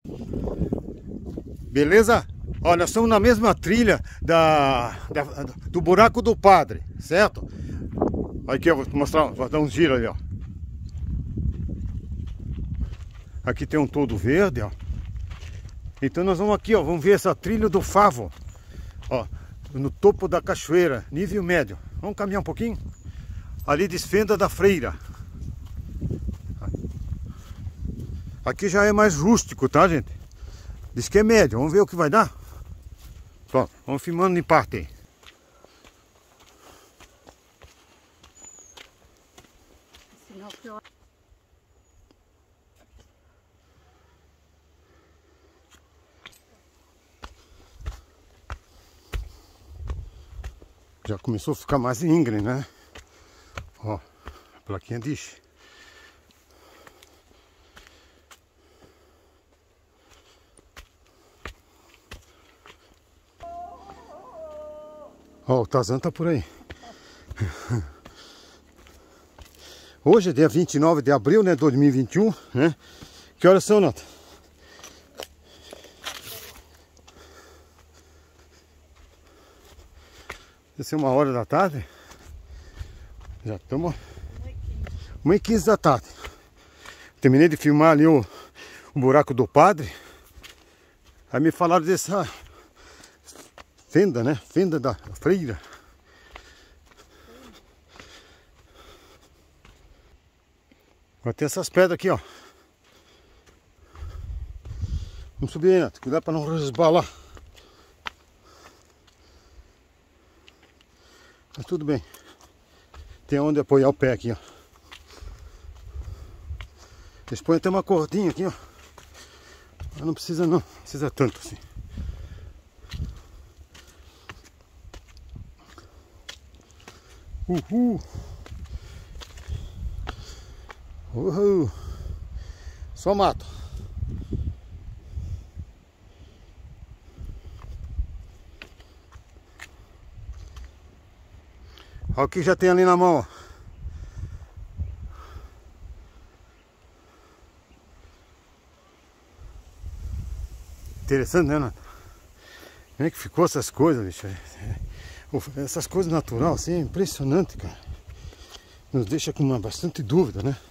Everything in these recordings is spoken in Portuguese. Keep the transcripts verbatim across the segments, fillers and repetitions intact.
Beleza? Olha, nós estamos na mesma trilha da, da, do buraco do padre, certo? Aqui eu vou te mostrar, vou dar um giro ali, ó. Aqui tem um todo verde, ó. Então nós vamos aqui, ó, vamos ver essa trilha do Favo, ó, no topo da cachoeira, nível médio. Vamos caminhar um pouquinho. Ali desfenda da Freira. Aqui já é mais rústico, tá, gente? Diz que é médio, vamos ver o que vai dar. Pronto, vamos filmando em parte aí. Já começou a ficar mais íngreme, né? Ó, a plaquinha diz. Ó, o Tarzan tá por aí. Hoje é dia vinte e nove de abril, né? dois mil e vinte e um, né? Que horas são, Nata? Deve ser uma hora da tarde. Já estamos uma e quinze da tarde. Terminei de filmar ali o, o buraco do padre. Aí me falaram dessa fenda, né? Fenda da Freira. Vai ter essas pedras aqui, ó. Vamos subir aí, Nath. Cuidado para não resbalar. Mas tudo bem. Tem onde apoiar o pé aqui, ó. Eles põem até uma cordinha aqui, ó. Mas não precisa não. Não precisa tanto assim. Uhul. Uhul. Só mato. Olha o que já tem ali na mão, ó. Interessante, né, Nath? Como é que ficou essas coisas, bicho? Essas coisas naturais, assim, é impressionante, cara. Nos deixa com uma bastante dúvida, né?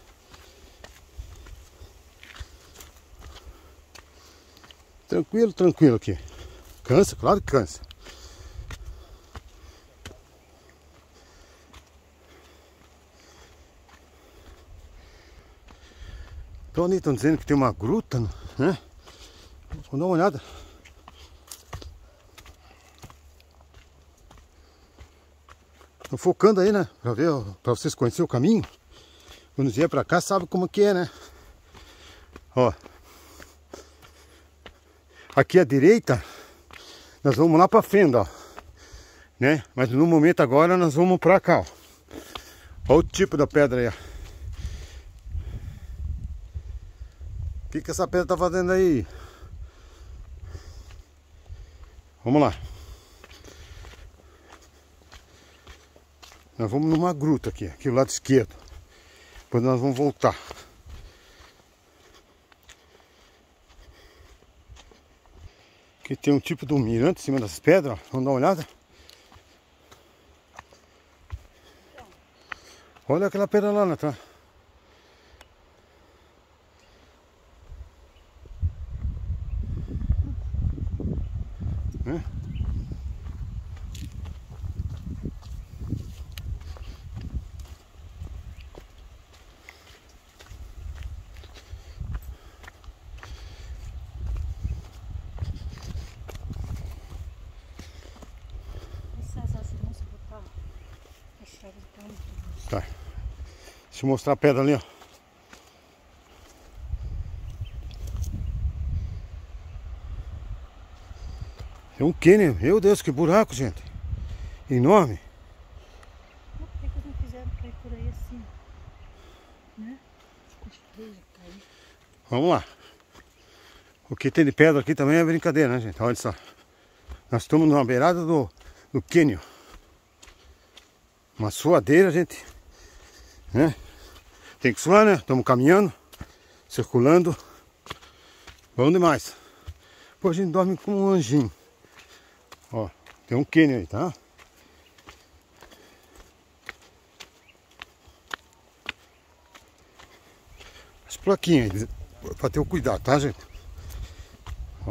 Tranquilo, tranquilo aqui. Cansa, claro que cansa. Então ali estão dizendo que tem uma gruta, né? Vou dar uma olhada. Tô focando aí, né? Pra ver, pra vocês conhecerem o caminho. Quando vier pra cá, sabe como que é, né? Ó. Aqui à direita, nós vamos lá pra fenda, ó. Né? Mas no momento agora, nós vamos pra cá, ó. Olha o tipo da pedra aí, ó. O que que essa pedra tá fazendo aí? Vamos lá. Nós vamos numa gruta aqui, aqui do lado esquerdo. Depois nós vamos voltar. Aqui tem um tipo de um mirante em cima das pedras, ó. Vamos dar uma olhada. Olha aquela pedra lá, Natan. Né? Tá. Deixa eu mostrar a pedra ali, ó. É um cânion. Meu Deus, que buraco, gente. Enorme. Por que que não fizeram cair por aí assim? Né? Vamos lá. O que tem de pedra aqui também é brincadeira, né, gente? Olha só. Nós estamos na beirada do, do cânion. Uma suadeira, gente. Né? Tem que suar, né? Estamos caminhando, circulando. Bom demais. Pô, a gente dorme como um anjinho. Ó, tem um cânion aí, tá? As plaquinhas, pra ter o cuidado, tá, gente? Ó.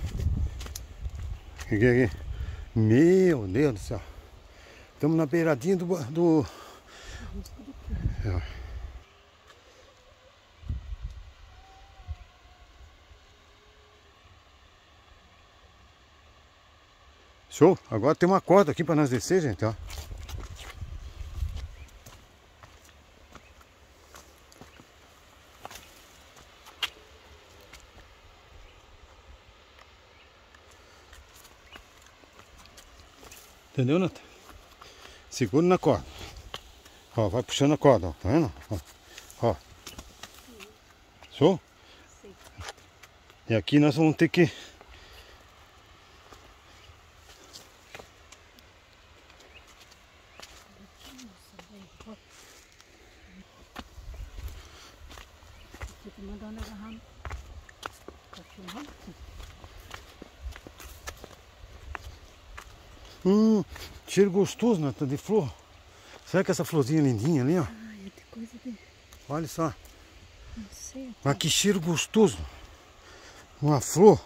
Aqui, aqui. Meu Deus do céu. Estamos na beiradinha do... do... É. Show. Agora tem uma corda aqui para nós descer, gente, ó. Entendeu, Nata? Segura na corda. Ó, vai puxando a corda, ó. Tá vendo? Ó. Ó. Show? Sim. E aqui nós vamos ter que... Hum, cheiro gostoso, Nata, de flor. Será que essa florzinha lindinha ali, ó? Ai, tem coisa de... Olha só. Não sei. Mas que cheiro gostoso. Uma flor.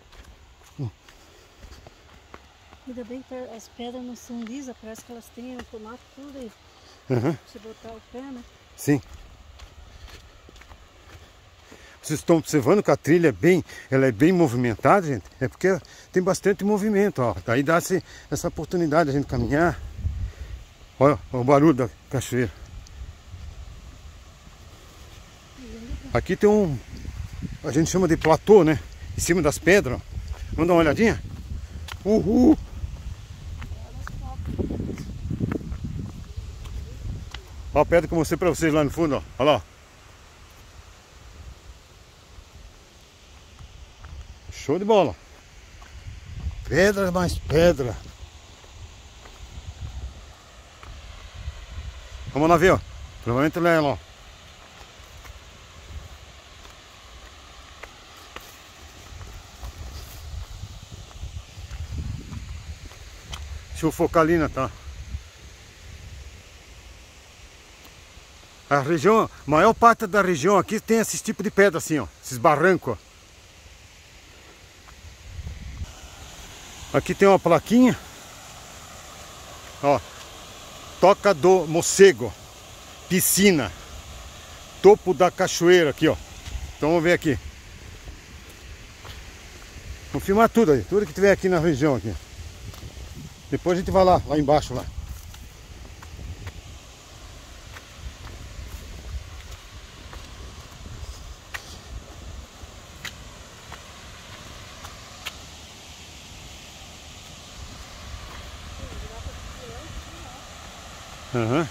Ainda bem que as pedras não são lisas, parece que elas têm o formato tudo aí. Uhum. Você botar o pé, né? Sim. Vocês estão observando que a trilha é bem, ela é bem movimentada, gente. É porque tem bastante movimento, ó. Daí dá-se essa oportunidade de a gente caminhar. Olha, olha o barulho da cachoeira. Aqui tem um, a gente chama de platô, né? Em cima das pedras. Vamos dar uma olhadinha? Uhul! Olha a pedra que eu mostrei pra vocês lá no fundo, ó. Olha lá. Show de bola. Pedra mais pedra. Vamos lá ver, ó. Provavelmente lá é lá. Deixa eu focar ali, tá? A região, a maior parte da região aqui tem esse tipo de pedra assim, ó. Esses barrancos, ó. Aqui tem uma plaquinha, ó, Toca do Morcego, piscina, topo da cachoeira aqui, ó. Então vamos ver aqui. Vamos filmar tudo aí, tudo que tiver aqui na região aqui. Depois a gente vai lá, lá embaixo lá. Aham. Uhum.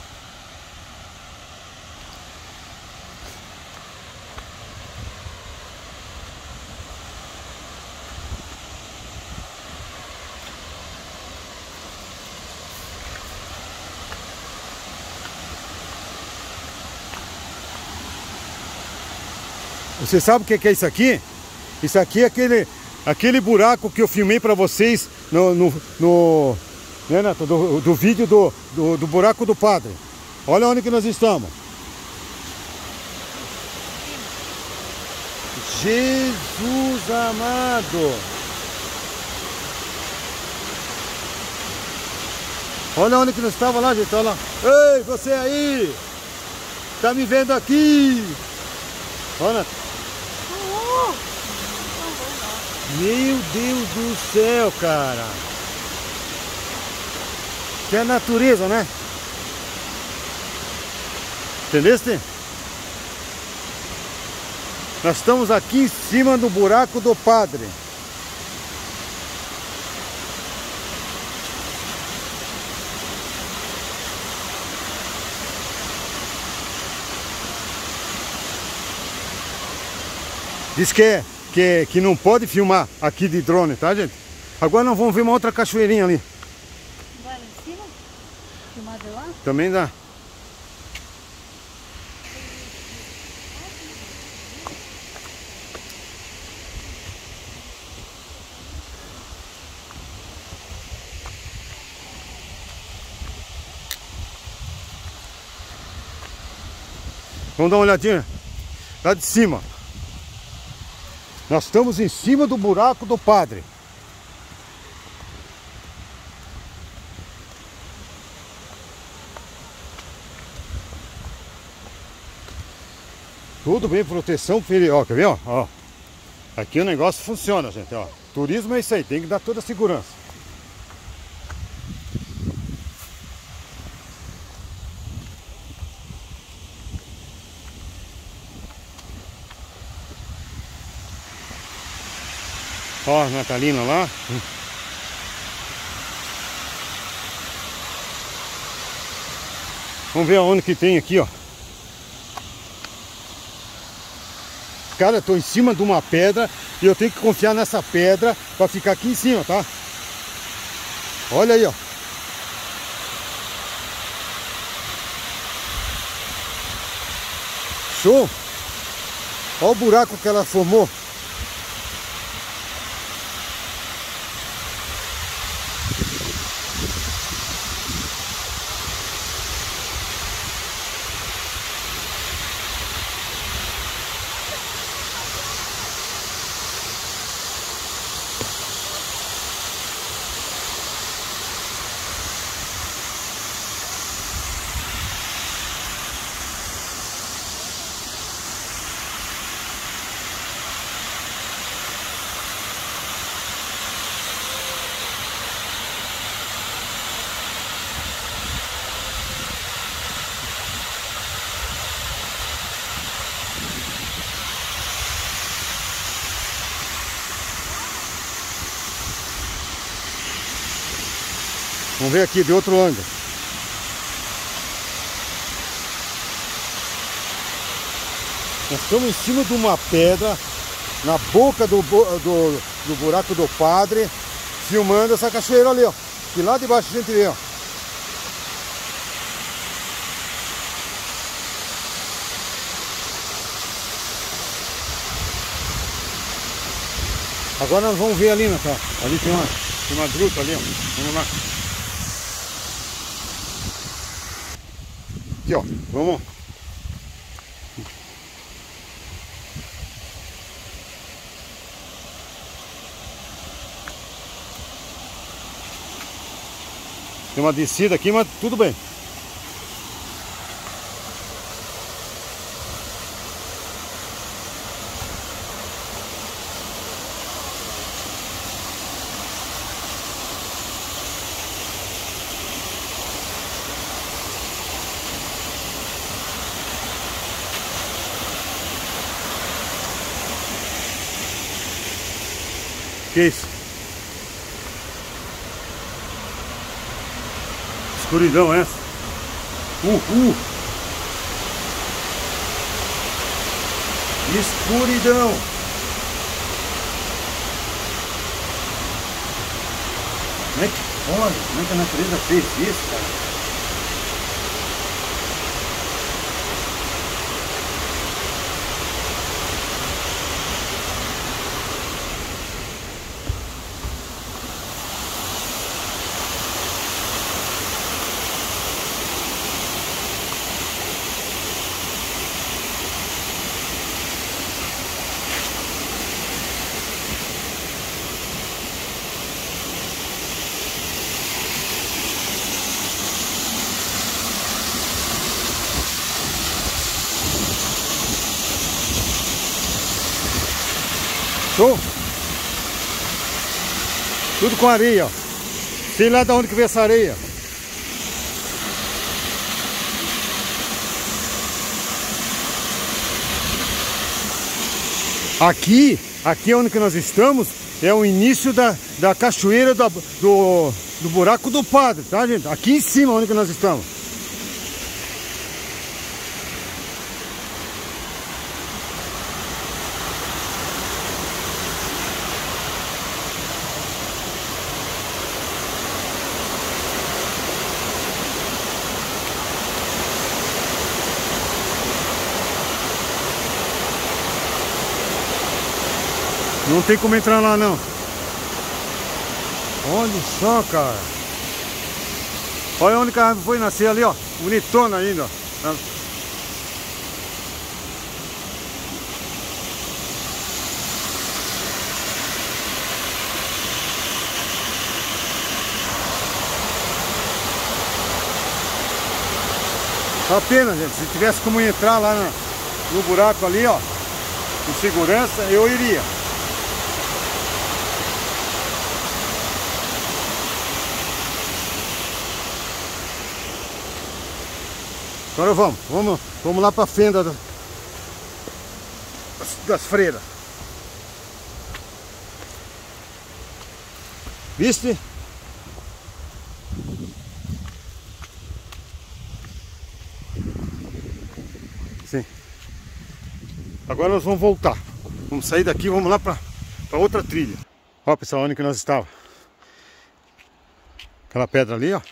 Você sabe o que é isso aqui? Isso aqui é aquele, aquele buraco que eu filmei para vocês no, no, no né, Neto, do, do vídeo do, do, do buraco do padre. Olha onde que nós estamos. Jesus amado. Olha onde que nós estávamos lá, gente. Olha lá. Ei, você aí. Tá me vendo aqui. Olha. Meu Deus do céu, cara. Que é a natureza, né? Entendeste? Nós estamos aqui em cima do buraco do padre. Diz que, é, que, é, que não pode filmar aqui de drone, tá, gente? Agora nós vamos ver uma outra cachoeirinha ali. Vai lá em cima? Filmar de lá? Também dá. Vamos dar uma olhadinha lá de cima. Nós estamos em cima do buraco do padre. Tudo bem, proteção periódica, quer ver? Ó, ó. Aqui o negócio funciona, gente, ó. Turismo é isso aí, tem que dar toda a segurança. Ó, a Natalina lá. Vamos ver aonde que tem aqui, ó. Cara, eu tô em cima de uma pedra e eu tenho que confiar nessa pedra para ficar aqui em cima, tá? Olha aí, ó. Show! Olha o buraco que ela formou. Vamos ver aqui de outro ângulo. Nós estamos em cima de uma pedra, na boca do, do, do buraco do padre, filmando essa cachoeira ali, ó. E lá de baixo a gente vê, ó. Agora nós vamos ver ali, Natal. Ali tem uma, tem uma gruta ali, ó. Vamos lá. Aqui, ó. Vamos. Tem uma descida aqui, mas tudo bem. Que isso? Escuridão essa. Uhul. Escuridão. Como é que pode? Como é que a natureza fez isso, cara? Show? Tudo com areia, ó. Sei lá de onde que veio essa areia. Aqui, aqui onde que nós estamos, é o início da, da cachoeira do, do, do buraco do padre, tá, gente? Aqui em cima onde que nós estamos. Não tem como entrar lá, não. Olha só, cara. Olha onde que a árvore foi nascer ali, ó. Bonitona ainda, ó. A pena, gente. Se tivesse como entrar lá no, no buraco ali, ó, com segurança, eu iria. Agora vamos, vamos, vamos lá pra fenda das, das freiras. Viste? Sim. Agora nós vamos voltar. Vamos sair daqui, vamos lá pra, pra outra trilha. Ó, pessoal, onde que nós estávamos? Aquela pedra ali, ó.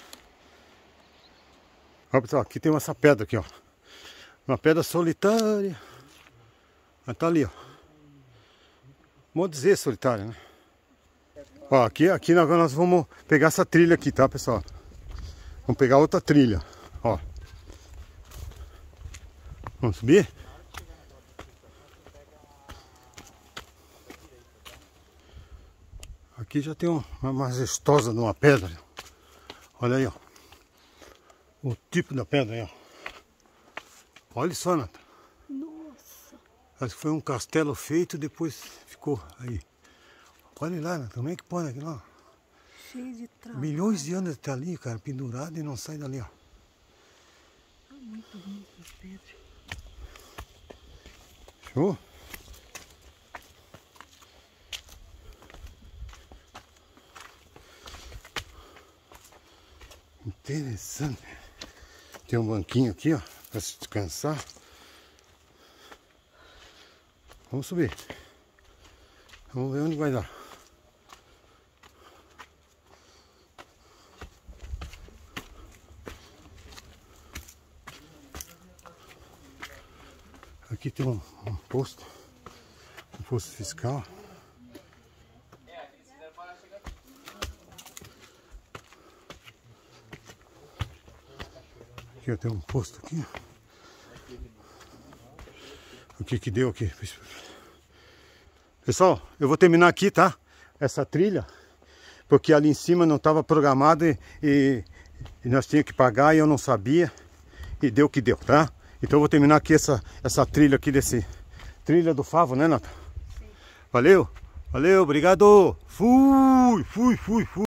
Ó, pessoal, aqui tem essa pedra aqui, ó. Uma pedra solitária. Mas tá ali, ó. Vamos dizer solitária, né? Ó, aqui, aqui agora nós vamos pegar essa trilha aqui, tá, pessoal? Vamos pegar outra trilha, ó. Vamos subir? Aqui já tem uma majestosa de uma pedra. Olha aí, ó. O tipo da pedra aí, ó. Olha só, Nata. Nossa. Acho que foi um castelo feito e depois ficou aí. Olha lá, Nata. Como é que pode aquilo lá? Cheio de trabalho. Milhões de anos até ali, cara, pendurado e não sai dali, ó. Ah, muito bonito as pedras. Show? Interessante. Tem um banquinho aqui, ó, para se descansar. Vamos subir. Vamos ver onde vai dar. Aqui tem um, um posto, um posto fiscal. Aqui eu tenho um posto aqui. O que que deu aqui? Pessoal, eu vou terminar aqui, tá? Essa trilha, porque ali em cima não estava programado e, e, e nós tínhamos que pagar e eu não sabia. E deu o que deu, tá? Então eu vou terminar aqui essa, essa trilha aqui desse... Trilha do Favo, né, Nata? Sim. Valeu? Valeu, obrigado! Fui, fui, fui, fui.